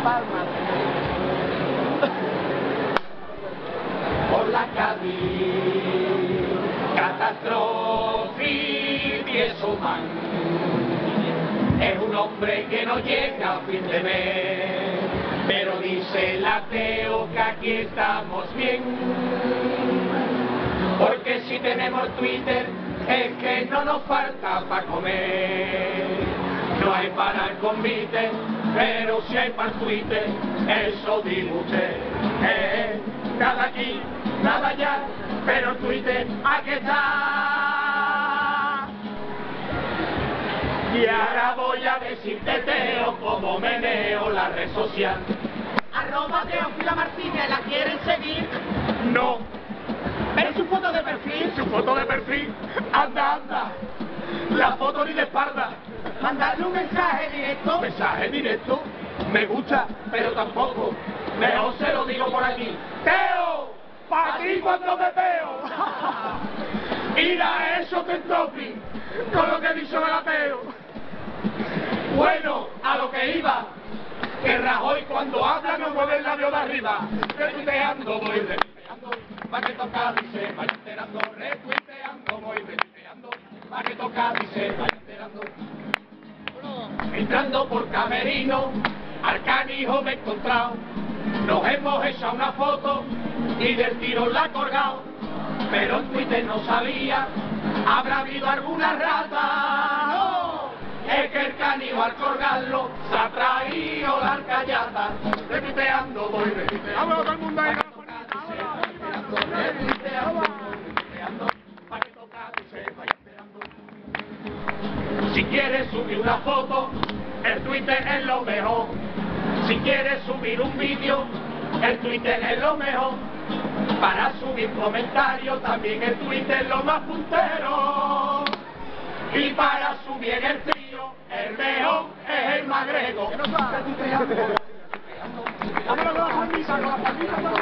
Palma. Por la Cádiz, catástrofe man. Es un hombre que no llega a fin de mes, pero dice el ateo que aquí estamos bien. Porque si tenemos Twitter es que no nos falta para comer. No hay para el convite, pero si hay para Twitter, eso digo usted. Nada aquí, nada allá, pero Twitter aquí está. Y ahora voy a decirte, Teo, como meneo la red social. @Teófila Martínez, ¿la quieren seguir? No. ¿Pero su foto de perfil? Su foto de perfil, anda, anda. La foto ni de espalda. Mandarle un mensaje directo. Mensaje directo, me gusta, pero tampoco. Mejor se lo digo por aquí. Teo, para ti cuando me veo. Mira eso que topi, con lo que dicho el ateo. Bueno, a lo que iba, que Rajoy cuando habla no mueve el labio de arriba. Retuiteando, voy retuiteando, pa' que toca dice, vaya enterando, retuiteando, voy retuiteando, pa' que toca dice, vaya enterando. Entrando por camerino, al canijo me he encontrado, nos hemos echado una foto y del tiro la he colgado, pero en Twitter no sabía, habrá habido alguna rata. No, es que el canijo al colgarlo se ha traído la arcallada. Retuiteando, voy retuiteando. ¡Vámonos todo el mundo ahí! Retuiteando, para que toca dice, vaya esperando. Si quieres subir una foto, el Twitter es lo mejor. Si quieres subir un vídeo, el Twitter es lo mejor. Para subir comentarios, también el Twitter es lo más puntero. Y para subir en el trío, el mejor es el magrego. Vámonos con las palmitas,